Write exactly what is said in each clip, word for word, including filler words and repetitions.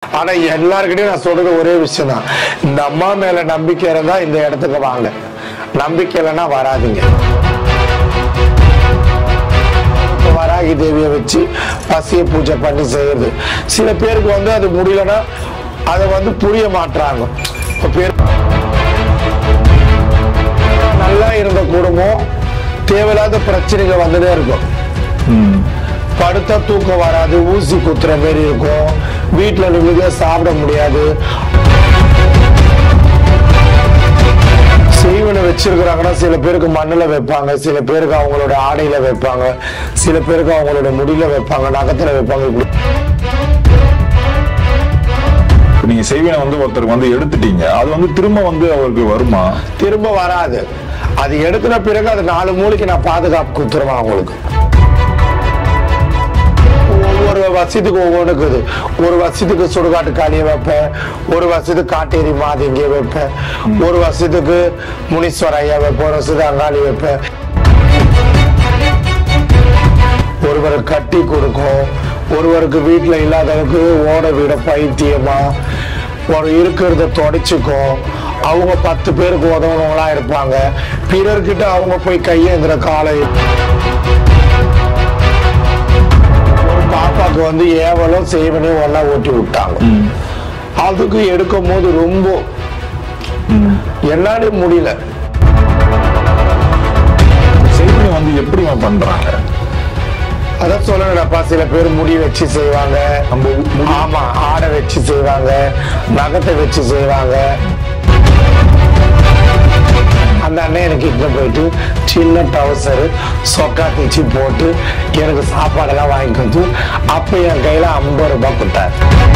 ஆனா எல்லாருக்கிட்டையும் நான் சொல்றது ஒரே விஷயம் தான், இந்த அம்மா மேல நம்பிக்கை இருந்தா இந்த இடத்துக்கு வாங்க, நம்பிக்கை இல்லைன்னா வராதிங்க. வராகி தேவியை வச்சு வசிய பூஜை பண்ணி செய்யறது, சில பேருக்கு வந்து அது முடியலன்னா அதை வந்து புரிய மாட்டாங்க. பேர் நல்லா இருந்த குடும்பம் தேவையில்லாத பிரச்சனைகள் வந்துட்டே இருக்கும். படுத்தா தூக்கம் வராது, ஊசி குத்துற மாதிரி இருக்கும், வீட்டுல நிம்மதியா சாப்பிட முடியாது. செய்வனை வச்சிருக்கிறாங்கன்னா சில பேருக்கு மண்ணுல வைப்பாங்க, சில பேருக்கு அவங்களோட ஆடையில வைப்பாங்க, சில பேருக்கு அவங்களோட முடியில வைப்பாங்க, நகத்துல வைப்பாங்க. நீங்க செய்வனை வந்து ஒருத்தருக்கு வந்து எடுத்துட்டீங்க, அது வந்து திரும்ப வந்து அவருக்கு வருமா? திரும்ப வராது. அது எடுத்துன பிறகு அது நாலு மூளைக்கு நான் பாதுகாப்பு கொடுத்துருவேன் அவங்களுக்கு. ஒவ்வொரு வருஷத்துக்கு ஒவ்வொன்றுக்குது. ஒரு வருஷத்துக்கு சுடுகாட்டு காளியை வைப்பேன், ஒரு வருஷத்துக்கு காட்டேரி மாதி இங்கே வைப்பேன், ஒரு வருஷத்துக்கு முனீஸ்வர ஐயா வைப்பேன், ஒரு வருஷத்துக்கு அங்காளி வைப்பேன். ஒருவரை கட்டி கொடுக்கும், ஒருவருக்கு வீட்டுல இல்லாதவருக்கு ஓட வீட பைத்தியமா ஒரு இருக்கிறத தொடச்சுக்கும். அவங்க பத்து பேருக்கு உதவுனவங்களா இருப்பாங்க, பிறர்கிட்ட அவங்க போய் கையேந்திர காலை. பாப்பாக்கு வந்து ஏவலும் செய்வனையும் ஒன்னா ஓட்டி விட்டாங்க. அதுக்கு எடுக்கும் போது ரொம்ப என்னாலே முடியல. செய்வனை வந்து எப்படி பண்றாங்க அதான் சொல்லணும்ப்பா, சில பேர் முடி வச்சு செய்வாங்க, ஆமா ஆடை வச்சு செய்வாங்க, நகத்தை வச்சு செய்வாங்க. அந்த அண்ணன் எனக்கு இங்க போயிட்டு சின்ன டவுசரு சொக்கா தைச்சு போட்டு எனக்கு சாப்பாடெல்லாம் வாங்கி கொடுத்து அப்ப என் கையில ஐம்பது ரூபாய் கொடுத்தாரு.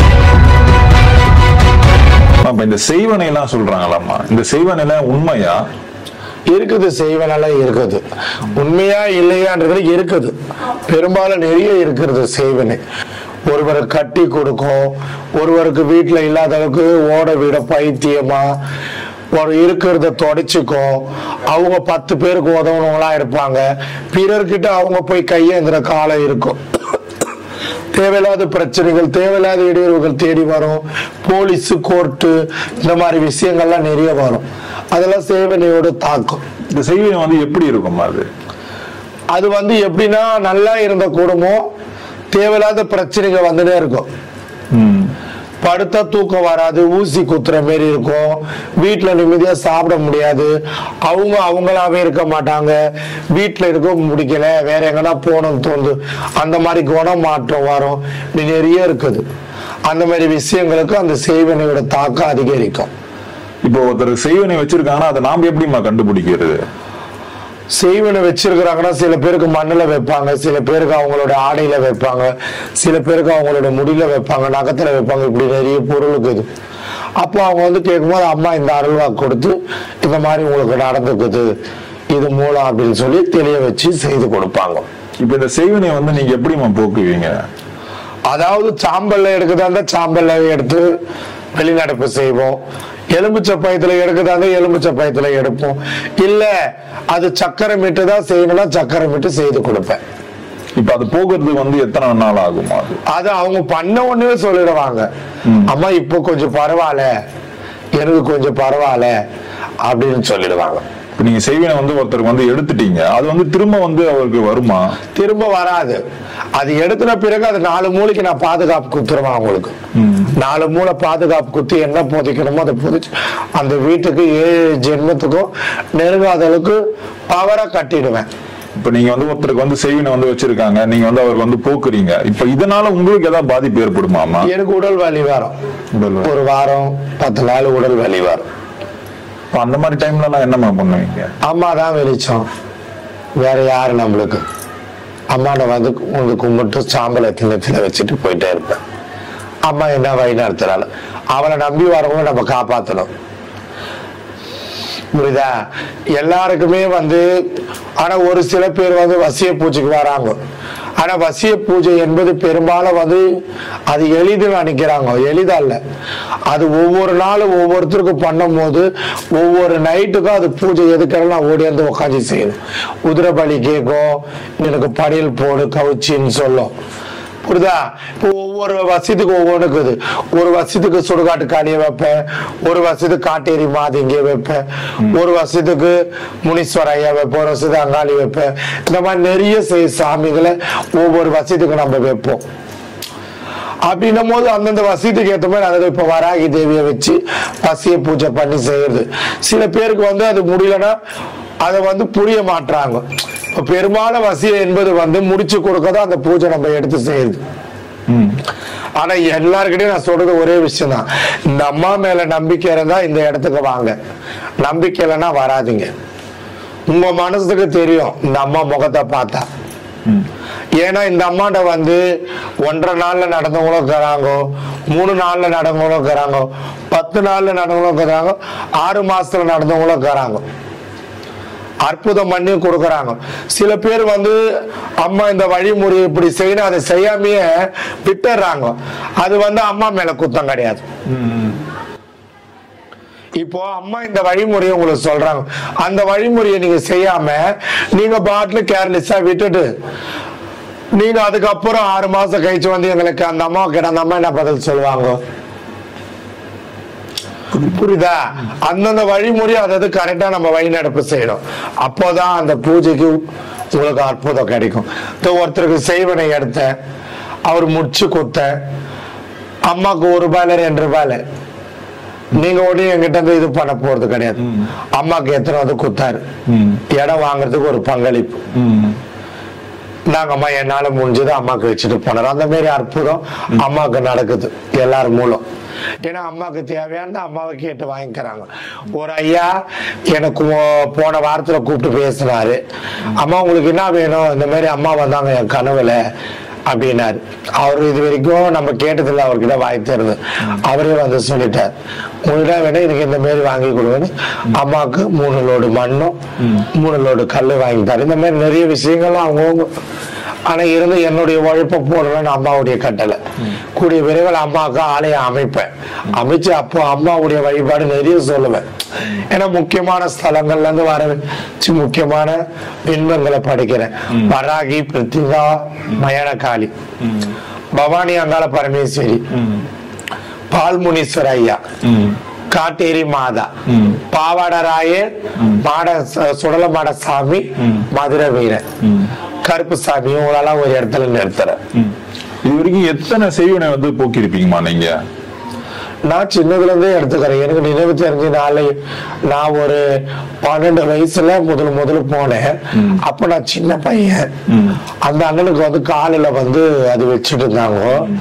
இந்த செய்வனை எல்லாம் சொல்றாங்களாமா, இந்த செய்வனை எல்லாம் உண்மையா? இருக்குது, செய்வனெல்லாம் இருக்குது. உண்மையா இல்லையான்றது இருக்குது, பெரும்பாலும் நிறைய இருக்கிறது செய்வனை. ஒருவரை கட்டி கொடுக்கும், ஒருவருக்கு வீட்டுல இல்லாதவருக்கு ஓட வீட பைத்தியமா ஒரு இருக்கிறத தொடச்சுக்கும். அவங்க பத்து பேருக்கு உதவுனவங்களா இருப்பாங்க, பிறர்கிட்ட அவங்க போய் கையேந்திர காலம் இருக்கும். தேவையில்லாத பிரச்சனைகள், தேவையில்லாத இடையூறுகள் தேடி வரும். போலீஸ், கோர்ட்டு, இந்த மாதிரி விஷயங்கள்லாம் நிறைய வரும். அதெல்லாம் செய்வனையோட தாக்கம். இந்த செய்வனை வந்து எப்படி இருக்கும்? அது அது வந்து எப்படின்னா, நல்லா இருந்த குடும்பம் தேவையில்லாத பிரச்சனைகள் வந்துட்டே இருக்கும். படுத்தா தூக்கம் வராது, ஊசி குத்துற மாதிரி இருக்கும், வீட்டுல நிம்மதியா சாப்பிட முடியாது, அவங்க அவங்களாவே இருக்க மாட்டாங்க, வீட்டுல இருக்க முடிக்கல, வேற எங்கன்னா போகணும்னு தோணுது, அந்த மாதிரி குணம் மாற்றம் வரும். நிறைய இருக்குது. அந்த மாதிரி விஷயங்களுக்கு அந்த செய்வனையோட தாக்கம் அதிகரிக்கும். இப்போ ஒருத்தர் செய்வனை வச்சிருக்காங்கன்னா அதை நாம எப்படிமா கண்டுபிடிக்கிறது? செய்வனை வச்சிருக்கிறாங்கன்னா சில பேருக்கு மண்ணுல வைப்பாங்க, சில பேருக்கு அவங்களோட ஆடையில வைப்பாங்க, சில பேருக்கு அவங்களோட முடியில வைப்பாங்க, நகத்துல வைப்பாங்க. இப்படி நிறைய பொருள் இருக்குது. அப்போ அவங்க வந்து கேட்கும்போது அம்மா இந்த அருள்வா கொடுத்து இந்த மாதிரி உங்களுக்கு நடந்துக்குது, இது மூலம் அப்படின்னு சொல்லி தெளிய வச்சு செய்து கொடுப்பாங்க. இப்ப இந்த செய்வனை வந்து நீங்க எப்படிமா போக்குவீங்க? அதாவது சாம்பல்ல எடுக்குதா இருந்தா சாம்பல்ல எடுத்து வெளிநடப்பு செய்வோம், எலும்புச்சை பயத்துல எடுக்குதாங்க எலும்புச்சை பயத்துல எடுப்போம். இல்ல அது சக்கரை மீட்டு தான் செய்யணும்னா சக்கரை மீட்டு செய்து கொடுப்பேன். இப்ப அது போகிறது வந்து எத்தனை நாள் ஆகுமா? அது அது அவங்க பண்ண ஒண்ணுமே சொல்லிடுவாங்க, அம்மா இப்போ கொஞ்சம் பரவாயில்ல, எனக்கு கொஞ்சம் பரவாயில்ல அப்படின்னு சொல்லிடுவாங்க. இப்ப நீங்க செய்வனை வந்து ஒருத்தருக்கு வந்து எடுத்துட்டீங்க, அது வந்து திரும்ப வந்து அவருக்கு வருமா? திரும்ப வராது. அது எடுத்துன பிறகு அது நாலு மூளைக்கு நான் பாதுகாப்பு குத்துருவேன் அவங்களுக்கு. நாலு மூளை பாதுகாப்பு குத்தி என்ன புதைக்கணுமோ அதை புதைச்சு அந்த வீட்டுக்கு ஏழு ஜென்மத்துக்கும் நெருங்காத அளவுக்கு பவரா கட்டிடுவேன். இப்ப நீங்க வந்து ஒருத்தருக்கு வந்து செய்வனை வந்து வச்சிருக்காங்க, நீங்க வந்து அவருக்கு வந்து போக்குறீங்க, இப்ப இதனால உங்களுக்கு ஏதாவது பாதிப்பு ஏற்படுமாமா? எனக்கு உடல் வலி வரும், ஒரு வாரம் பத்து நாள் உடல் வலி வரும். அந்த மாதிரி டைம்ல நான் என்னமா பண்ணுவீங்க? அம்மா தான் வெளிச்சம், வேற யாரு நம்மளுக்கு? அம்மாட்ட வந்து வந்து கும்பிட்டு சாம்பலை திண்ணத்துல வச்சுட்டு போயிட்டே இருப்பேன். அம்மா என்ன வழி நடத்துறாள், அவளை நம்பி வரவங்க நம்ம காப்பாற்றணும். புரியுதா? எல்லாருக்குமே வந்து ஆனா ஒரு சில பேர் வந்து வசிய பூஜைக்கு வராங்க. ஆனா வசிய பூஜை என்பது பெரும்பாலும் வந்து அது எளிதில் நினைக்கிறாங்க, எளிதா இல்ல. அது ஒவ்வொரு நாளும் ஒவ்வொருத்தருக்கும் பண்ணும் போது ஒவ்வொரு நைட்டுக்கும் அது பூஜை எதுக்கெல்லாம் ஓடி வந்து உட்காந்து செய்யணும். உதிர பலி கேட்கும், எனக்கு படையல் போடு கவுச்சின்னு சொல்லும். புரியுதா? இப்போ ஒவ்வொரு வருஷத்துக்கு ஒவ்வொன்று இருக்குது. ஒரு வருஷத்துக்கு சுடுகாட்டு காளியை வைப்பேன், ஒரு வருஷத்துக்கு காட்டேரி மாதிங்க வைப்பேன், ஒரு வருஷத்துக்கு முனீஸ்வர ஐயா வைப்பேன், ஒரு வருஷத்துக்கு அங்காளி வைப்பேன். இந்த மாதிரி நிறைய சாமிகளை ஒவ்வொரு வருஷத்துக்கு நம்ம வைப்போம். அப்படின்னும் போது அந்தந்த வசதிக்கு ஏற்ற மாதிரி அதை இப்ப வராகி தேவியை வச்சு பசிய பூஜை பண்ணி செய்யறது. சில பேருக்கு வந்து அது முடியலன்னா அதை வந்து புரிய மாட்டாங்க. இப்ப பெரும்பாலும் வசியம் என்பது வந்து முடிச்சு கொடுக்கதான் அந்த பூஜை நம்ம எடுத்து செய்யுது. ஆனா எல்லாருக்கிட்டையும் நான் சொல்றது ஒரே விஷயம் தான், இந்த அம்மா மேல நம்பிக்கை இருந்தா இந்த இடத்துக்கு வாங்க, நம்பிக்கை இல்லைன்னா வராதிங்க. உங்க மனசுக்கு தெரியும் இந்த அம்மா முகத்தை பார்த்தா. ஏன்னா இந்த அம்மாட்ட வந்து ஒன்றரை நாள்ல நடந்தவங்களும் இருக்கிறாங்க, மூணு நாள்ல நடந்தவங்களும் இருக்கிறாங்க, பத்து நாள்ல நடந்தவங்களும் இருக்கிறாங்க, ஆறு மாசத்துல நடந்தவங்களும் இருக்கிறாங்க. அற்புதம் பண்ணி கொடுக்கறாங்க. சில பேர் வந்து அம்மா இந்த வழிமுறை இப்படி செய்யணும் அதை செய்யாமையே விட்டுறாங்க. அது வந்து அம்மா மேல குத்தம் கிடையாது. இப்போ அம்மா இந்த வழிமுறையை உங்களுக்கு சொல்றாங்க, அந்த வழிமுறையை நீங்க செய்யாம நீங்க பாட்டுல கேர்லெஸ்ஸா விட்டுட்டு நீங்க அதுக்கப்புறம் ஆறு மாசம் கழிச்சு வந்து எங்களுக்கு அந்த அம்மா கிட்ட அந்த அம்மா என்ன பதில் சொல்லுவாங்க? புரியுதா? அந்தந்த வழிமுறை அதாவது கரெக்டா நம்ம வழி நடப்பு செய்யணும். அப்போதான் அந்த பூஜைக்கு உங்களுக்கு அற்புதம் கிடைக்கும். ஒருத்தருக்கு செய்வனை எடுத்த அவர் முடிச்சு கொடுத்த அம்மாக்கு ஒரு ரூபாயில ரெண்டு ரூபாயில நீங்க உடனே எங்கிட்ட இருந்து இது பண்ண போறது கிடையாது. அம்மாக்கு எத்தனை வந்து கொடுத்தாரு, இடம் வாங்குறதுக்கு ஒரு பங்களிப்பு நாங்க அம்மா என்னால முடிஞ்சது அம்மாக்கு வச்சுட்டு போனோம். அந்த மாதிரி அற்புதம் அம்மாவுக்கு நடக்குது எல்லாரும் மூலம். ஏன்னா அம்மாவுக்கு தேவையான அம்மாவை கேட்டு வாங்கிக்கிறாங்க. ஒரு ஐயா எனக்கு போன வாரத்துல கூப்பிட்டு பேசினாரு, அம்மா உங்களுக்கு என்ன வேணும், இந்த மாதிரி அம்மா வந்தாங்க என் கனவுல அப்படின்னாரு. அவரு இது வரைக்கும் நம்ம கேட்டதில்ல, அவர்கிட்ட வாங்கி தருது. அவரே வந்து சொல்லிட்டார், உங்கள்கிட்ட வேணும் எனக்கு இந்த மாதிரி வாங்கி கொடுங்கன்னு. அம்மாவுக்கு மூணு லோடு மண்ணும் மூணு லோடு கல்லு வாங்கிட்டாரு. இந்த மாதிரி நிறைய விஷயங்கள்லாம் அவங்கவுங்க. ஆனா இருந்து என்னுடைய உழைப்ப போடணும்னு அம்மாவுடைய கட்டளை. கூடிய விரைவில் அம்மாவுக்கு ஆலயம் அமைப்பேன். அமைச்சு அப்போ அம்மாவுடைய வழிபாடு நிறைய சொல்லுவேன். ஏன்னா முக்கியமான ஸ்தலங்கள்ல இருந்து வர வச்சு முக்கியமான பின்பங்களை படிக்கிறேன். வராகி, பிருத்திகா, மயானகாளி, பவானி அங்காள பரமேஸ்வரி, பால்முனீஸ்வர ஐயா, காட்டேரி மாதா, பாவாடராயர், மாட சுடல மாட சாமி, மதுரை வீரன், கருப்பு சாமி, உங்களெல்லாம் ஒரு இடத்துல நிறுத்துறேன். இது வரைக்கும் எத்தனை செய்வனை வந்து போக்கிருப்பீங்கம்மா நீங்க? நான் சின்னதுல இருந்தே எடுத்துக்கிறேன். எனக்கு நினைவு தெரிஞ்ச நாளை நான் ஒரு பன்னெண்டு வயசுல முதல் முதல்ல போனேன். அப்ப நான் சின்ன பையன். அந்த அண்ணனுக்கு வந்து காலில வந்து அது வச்சுட்டு இருந்தாங்க.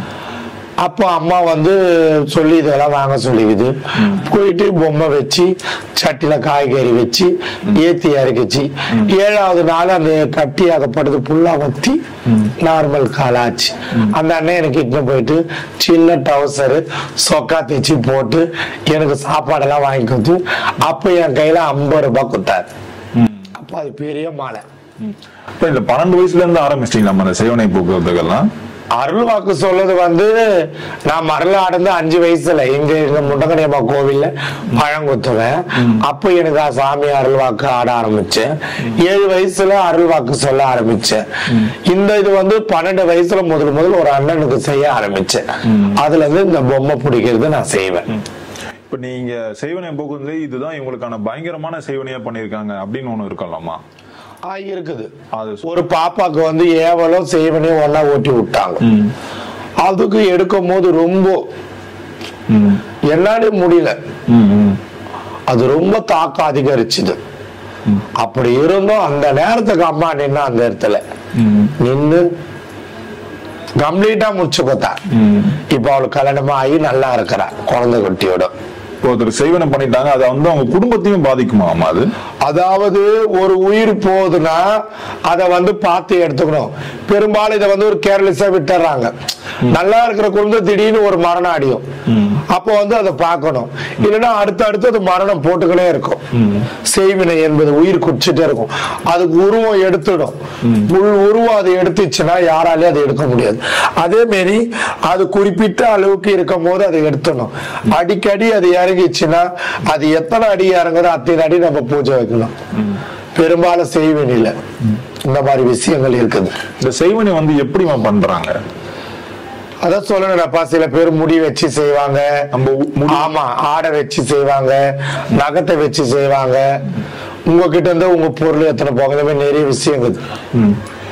அப்போ அம்மா வந்து சொல்லி இதெல்லாம் வாங்க சொல்லிக்குது. போயிட்டு பொம்மை வச்சு சட்டில காய்கறி வச்சு ஏத்தி இறக்கிச்சு. ஏழாவது நாள் அந்த கட்டியாகப்பட்டது புல்லா வத்தி நார்மல் காலாச்சு. அந்த அண்ணன் எனக்கு இட்டு போயிட்டு சின்ன டவுசரு சொக்கா தைச்சு போட்டு எனக்கு சாப்பாடெல்லாம் வாங்கி கொடுத்து அப்ப என் கையில ஐம்பது ரூபாய் கொடுத்தாரு. அப்ப அது பெரிய மாலை. இந்த பன்னெண்டு வயசுல இருந்து ஆரம்பிச்சிட்டீங்களா அந்த செய்வனை போக்குவரத்துக்கெல்லாம்? அருள் வாக்கு சொல்றது வந்து நான் மரல ஆடந்து அஞ்சு வயசுல எங்க எங்க முண்டகனியம்மா கோவில்ல பழம் குத்துவேன். அப்ப எனக்கு சாமி அருள் வாக்கு ஆட ஆரம்பிச்சேன். ஏழு வயசுல அருள் வாக்கு சொல்ல ஆரம்பிச்சேன். இந்த இது வந்து பன்னெண்டு வயசுல முதல் முதல் ஒரு அண்ணனுக்கு செய்ய ஆரம்பிச்சேன். அதுல இருந்து இந்த பொம்மை பிடிக்கிறது நான் செய்வேன். இப்ப நீங்க செய்வனை போக்குவரத்துல இதுதான் இவங்களுக்கான பயங்கரமான செய்வனையா பண்ணிருக்காங்க அப்படின்னு ஒண்ணு இருக்கலாமா? இருக்குது. ஒரு பாப்பாக்கு வந்து ஏவலும் செய்வனையும் ஒன்னா ஓட்டி விட்டாங்க. அதுக்கு எடுக்கும் போது ரொம்ப என்னாலே முடியல. அது ரொம்ப தாக்கம் அதிகரிச்சுது. அப்படி இருந்தும் அந்த நேரத்துக்கு அம்மா நின்னா அந்த இடத்துல நின்னு கம்ப்ளீட்டா முடிச்சு கொடுத்தா. இப்ப அவளுக்கு கல்யாணமா ஆகி நல்லா இருக்கிறா குழந்தை குட்டியோட. ஒருத்தர் செய்வனை பண்ணிட்டாங்க, அது வந்து அவங்க குடும்பத்தையும் பாதிக்குமா? அது அதாவது ஒரு உயிர் போகுதுன்னா அதை வந்து பார்த்து எடுத்துக்கணும். பெரும்பாலும் இதை வந்து ஒரு கேர்லெஸ்ஸா விட்டுறாங்க. நல்லா இருக்கிற குடும்பம் திடீர்னு ஒரு மரணம் அடியும். அப்போ வந்து அதை பார்க்கணும். இல்லைன்னா அடுத்த அடுத்து அது மரணம் போட்டுக்கிட்டே இருக்கும். செய்வினை என்பது உயிர் குடிச்சுட்டே இருக்கும். அதுக்கு உருவம் எடுத்துடும். உருவம் அதை எடுத்துச்சுன்னா யாராலையும் அதை எடுக்க முடியாது. அதே மாரி அது குறிப்பிட்ட அளவுக்கு இருக்கும் போது அதை எடுத்துடணும். அடிக்கடி அது இறங்கிச்சுன்னா அது எத்தனை அடி இறங்குதோ அத்தனை அடி நம்ம பூஜை வைக்கணும். பெரும்பாலும் செய்வினையில இந்த மாதிரி விஷயங்கள் இருக்குது. இந்த செய்வினை வந்து எப்படி பண்றாங்க? அதான் சொல்லணும்ப்பா, சில பேர் முடி வச்சு செய்வாங்க, ஆமா ஆடை வச்சு செய்வாங்க, நகத்தை வச்சு செய்வாங்க. உங்ககிட்ட இருந்து உங்க பொருள் எத்தனை போக, நிறைய விஷயம் இருக்குது.